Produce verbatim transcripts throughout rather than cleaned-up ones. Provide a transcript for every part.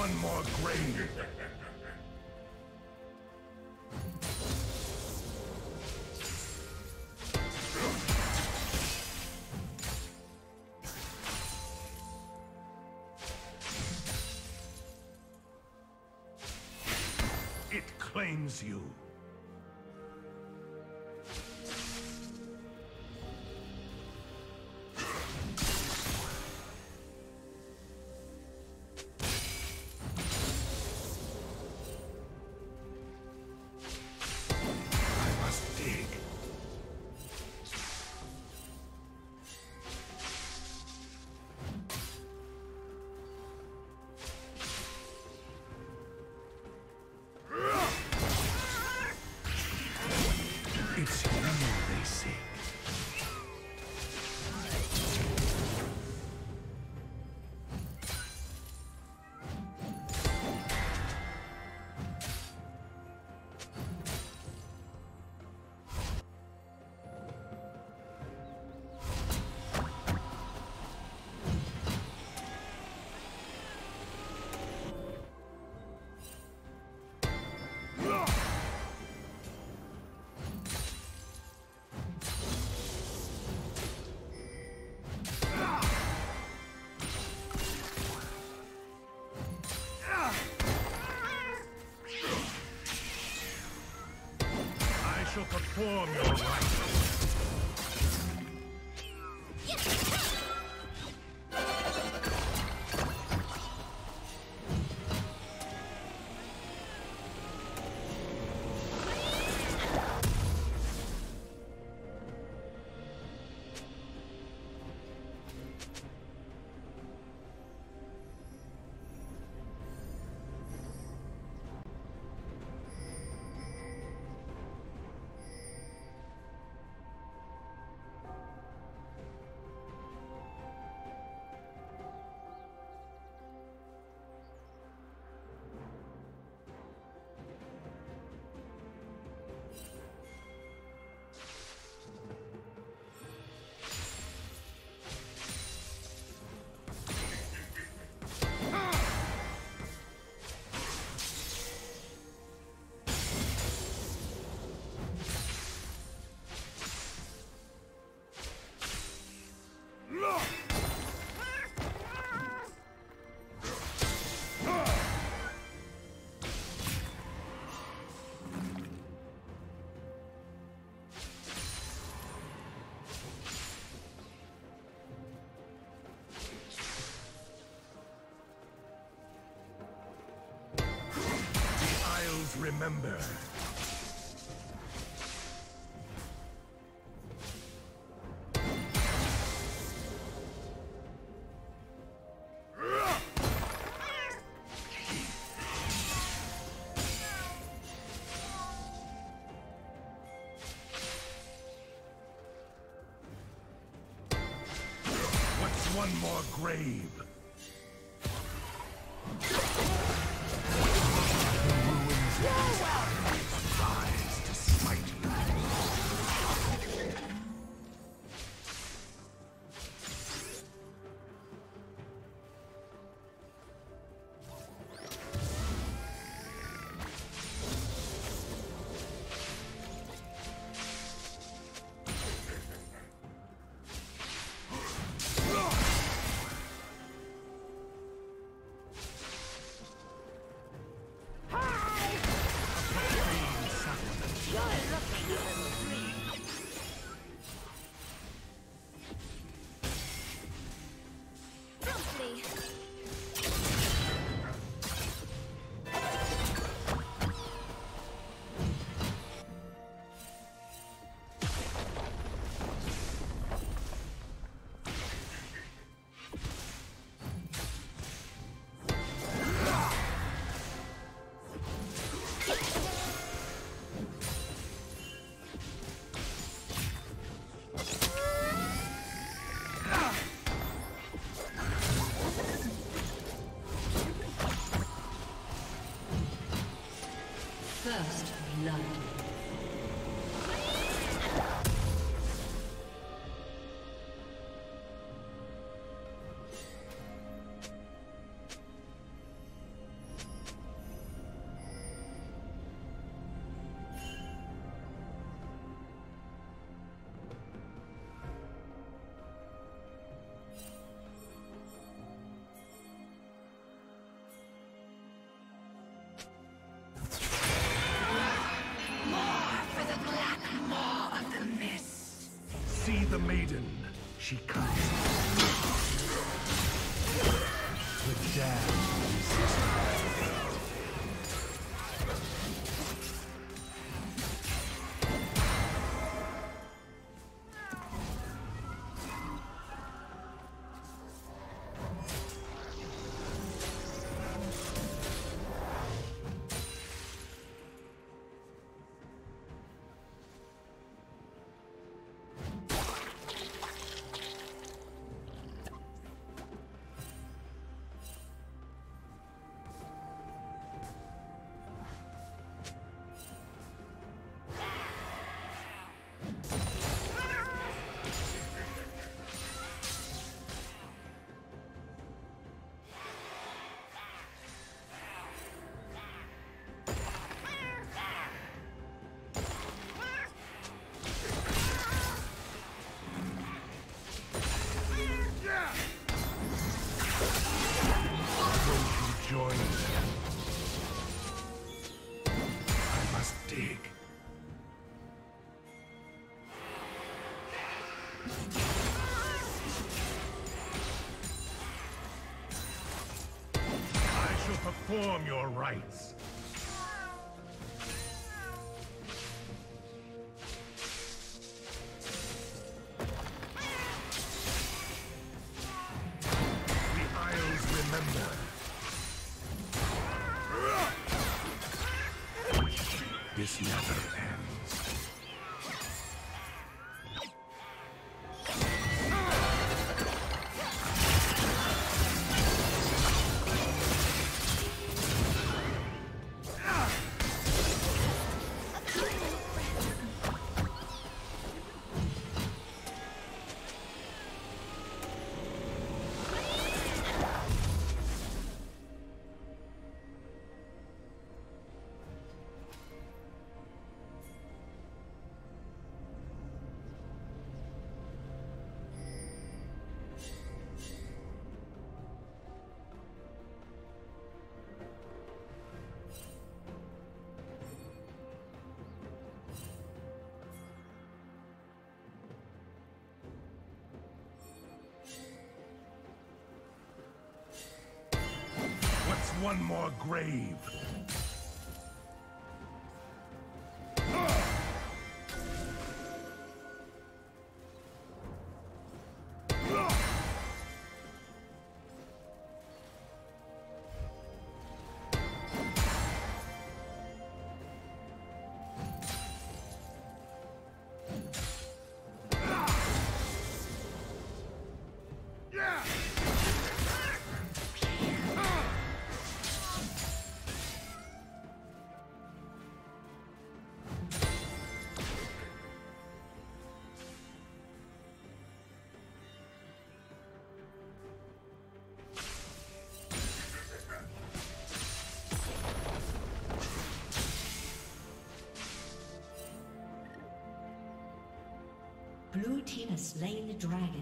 one more grave? It claims you. It's you they seek. Perform your rites. Remember. What's one more grave? First blood. the maiden. She comes. The damned resist. Perform your rites. The Isles remember. This never ends. One more grave. Blue team has slain the dragon.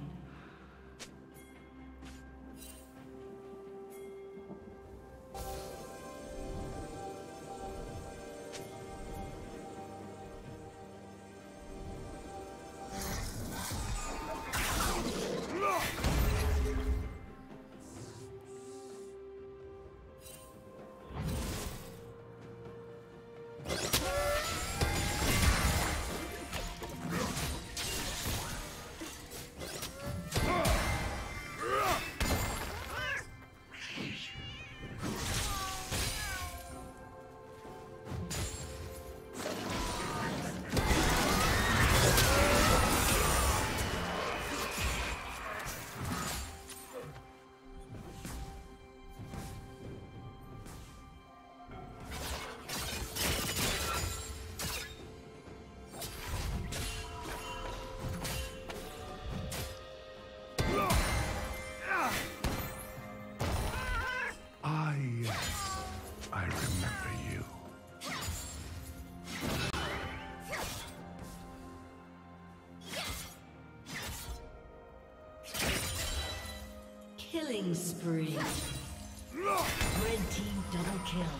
Killing spree. Red team double kill.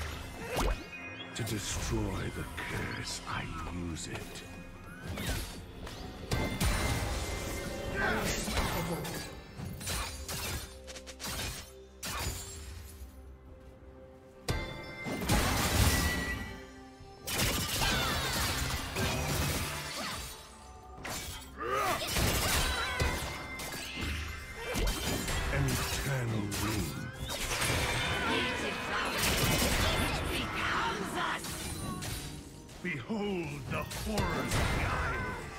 To destroy the curse, I use it. Unstoppable. An eternal dream. Behold the horrors of the Isles.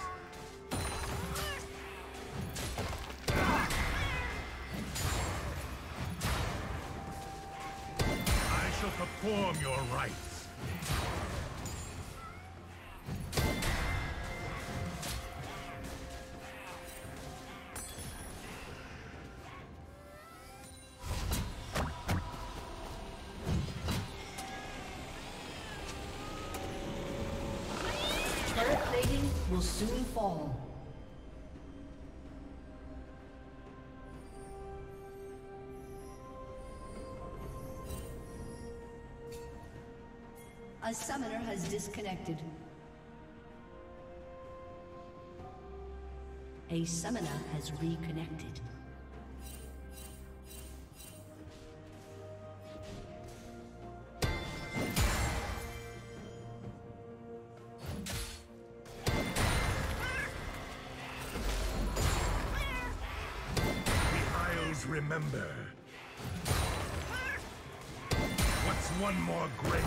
I shall perform your rites. Turret plating will soon fall. A summoner has disconnected. A summoner has reconnected. Remember. What's one more grave?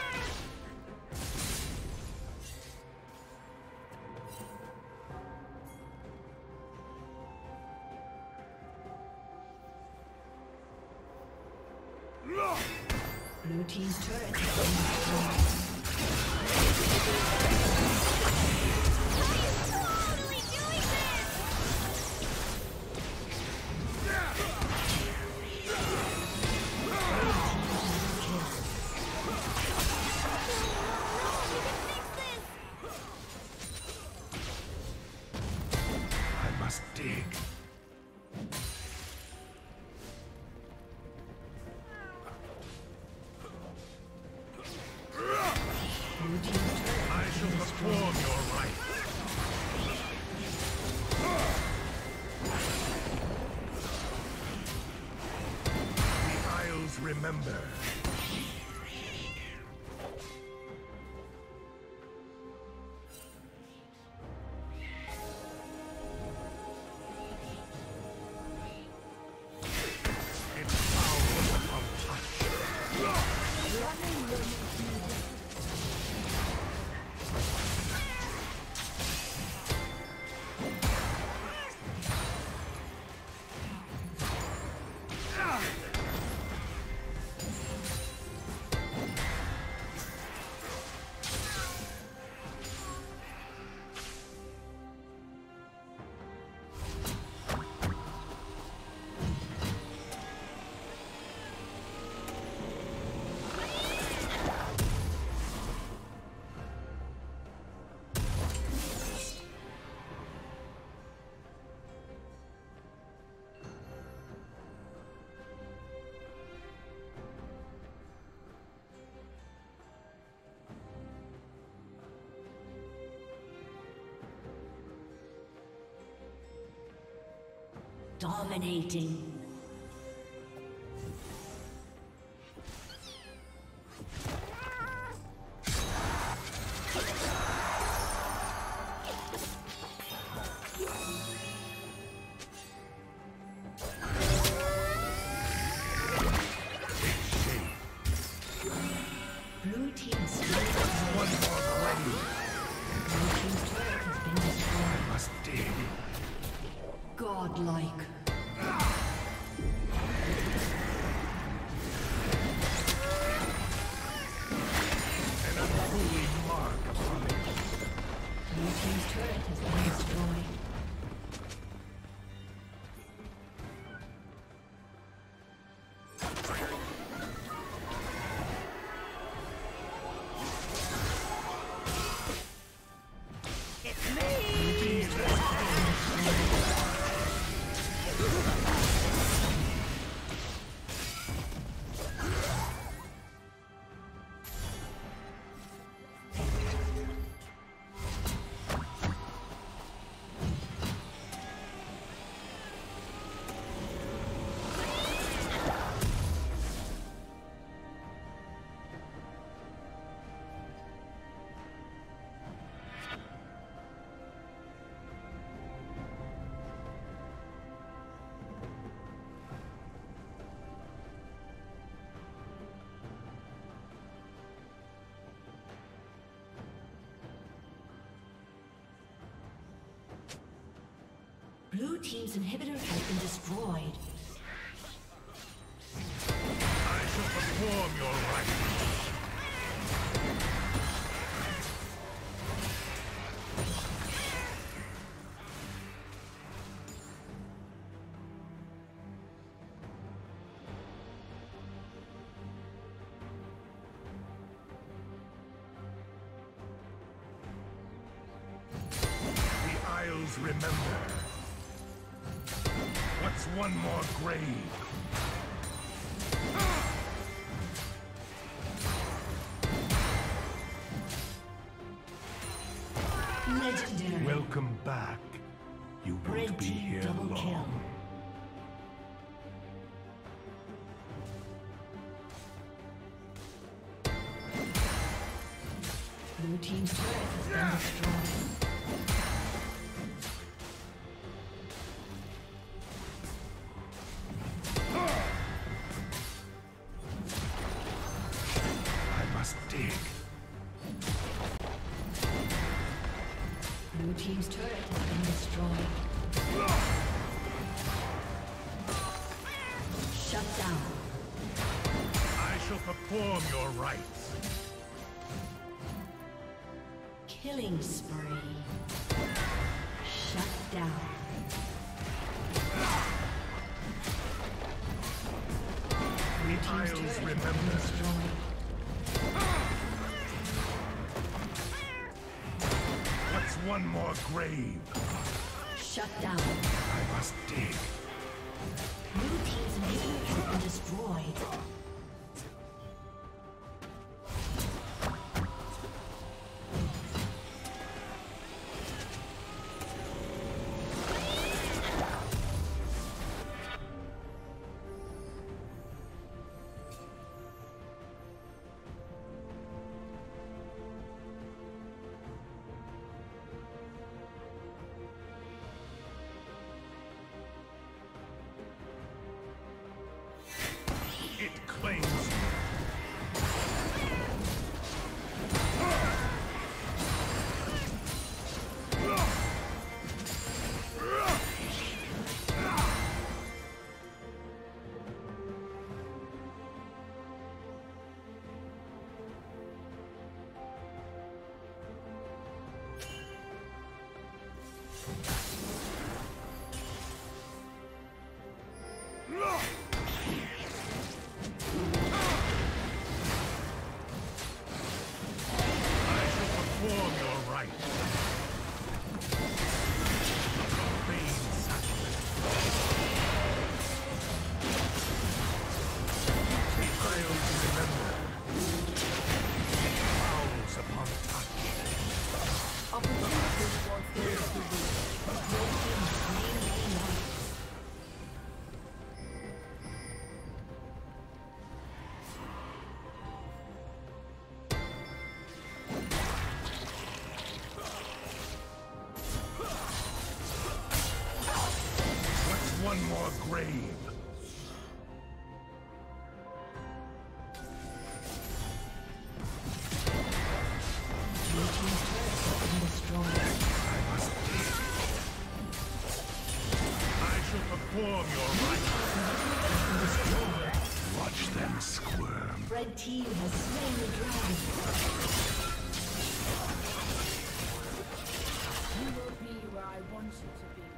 Blue team's turret has been destroyed. Remember. It's power of touch. Dominating. Blue team's one more grave. Blue team's turret has been destroyed. I must dig. Godlike. team's inhibitor has been destroyed. I shall perform your rites. Remember, what's one more grave? Legendary. Welcome back. You won't Red be team here double long. kill. Blue team's turret has been destroyed. Blue team's turret has been destroyed. Shut down. I shall perform your rites. Killing spree. Shut down. Blue team's turret has been destroyed. One more grave. Shut down. I must dig. Blue team's inhibitor has been destroyed. It claims you. One more grave. Blue team's turret has been destroyed. I must dig. I shall perform your rites. Watch them squirm. Red team has slain the dragon. You will be where I want you to be.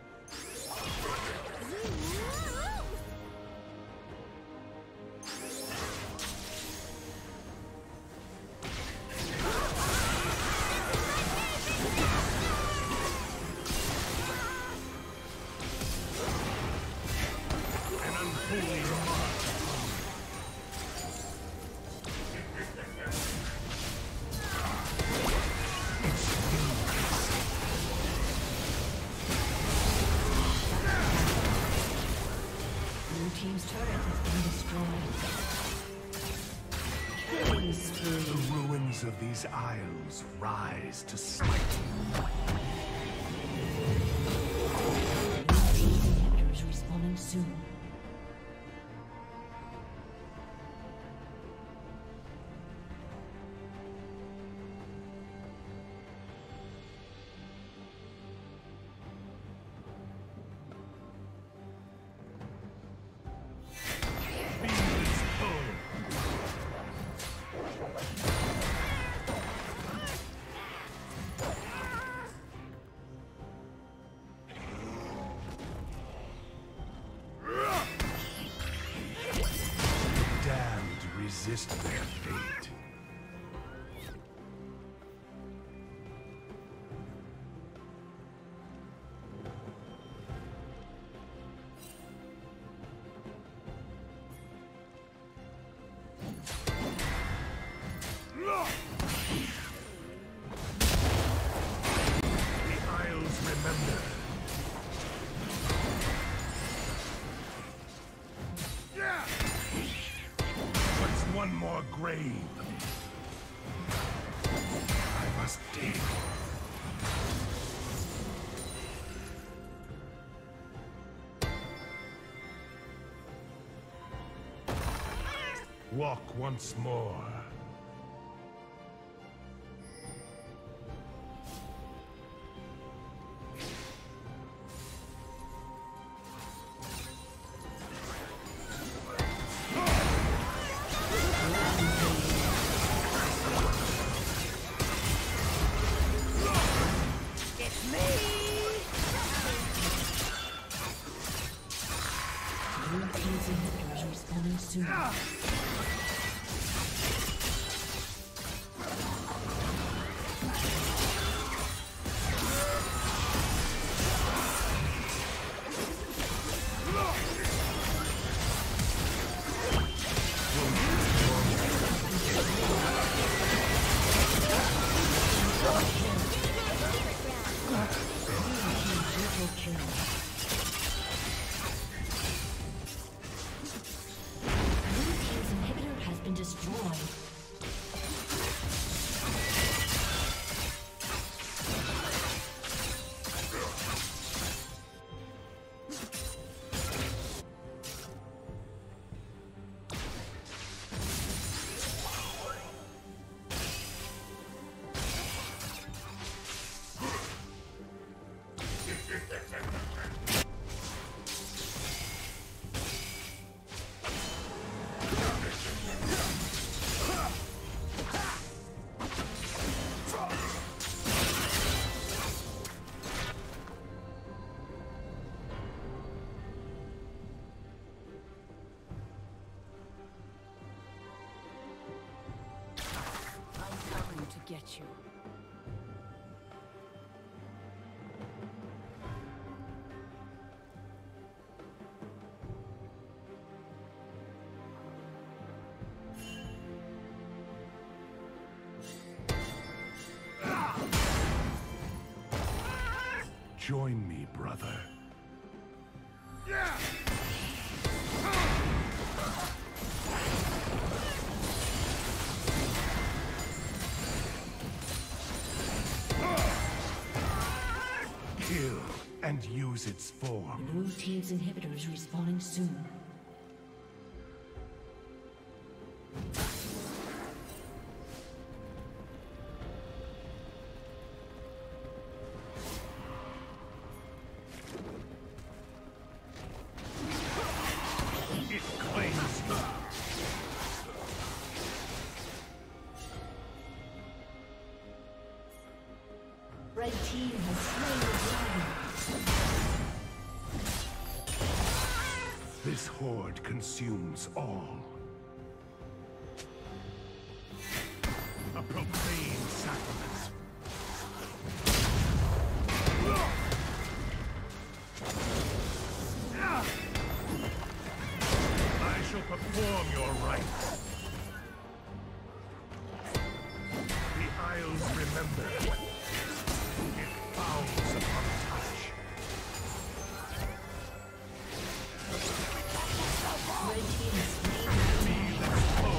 An unholy mark. Team's turret has been destroyed. Killing spree. The ruins of these isles rise to smite you. Blue team's inhibitor is respawning soon. Walk once more. Get you. Join me, brother. Yeah! Kill and use its form. Blue team's inhibitor is respawning soon. Red team has slain the dragon. This horde consumes all. A profane sacrament. I shall perform your rites. The Isles remember. It bounds upon touch. Red team is slain. Me, let's go.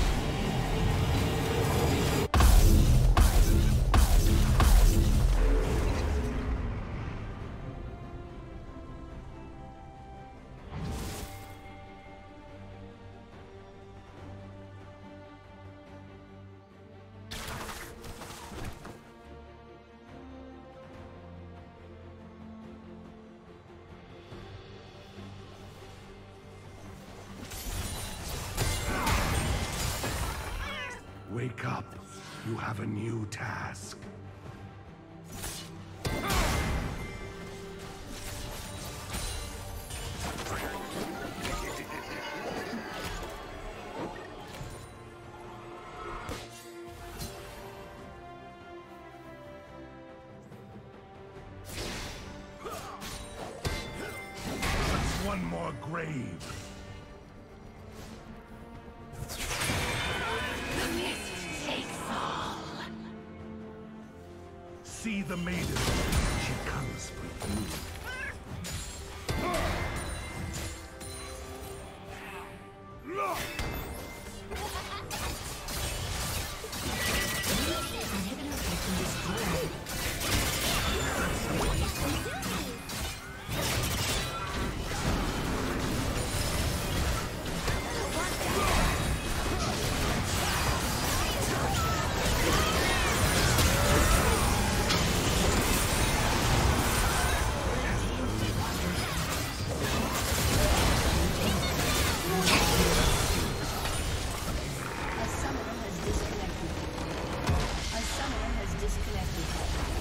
Wake up. You have a new task. That's one more grave. See the maiden. She comes for you. disconnected.